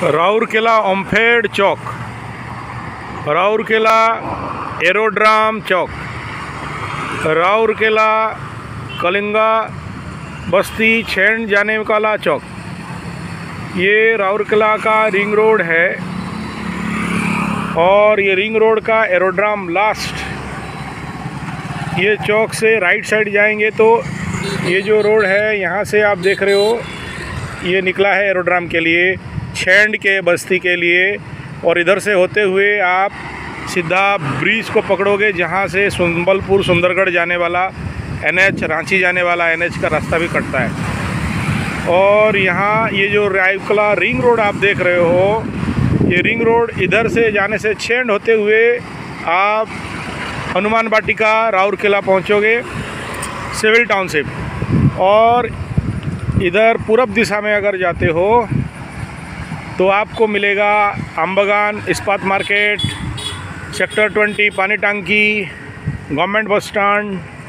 राउरकेला ओम्फेड चौक, राउरकेला एरोड्राम चौक, राउरकेला कलिंगा बस्ती छैंड जाने वाला चौक। ये राउरकेला का रिंग रोड है और ये रिंग रोड का एरोड्राम लास्ट। ये चौक से राइट साइड जाएंगे तो ये जो रोड है यहाँ से आप देख रहे हो, ये निकला है एरोड्राम के लिए, छैंड के बस्ती के लिए। और इधर से होते हुए आप सीधा ब्रिज को पकड़ोगे जहाँ से संबलपुर सुंदरगढ़ जाने वाला NH, रांची जाने वाला NH का रास्ता भी कटता है। और यहाँ ये जो राउरकेला रिंग रोड आप देख रहे हो, ये रिंग रोड इधर से जाने से छैंड होते हुए आप हनुमान वाटिका राउरकेला पहुँचोगे, सिविल टाउनशिप। और इधर पूरब दिशा में अगर जाते हो तो आपको मिलेगा आमबगान, इस्पात मार्केट, सेक्टर 20, पानी टांकी, गवर्नमेंट बस स्टैंड,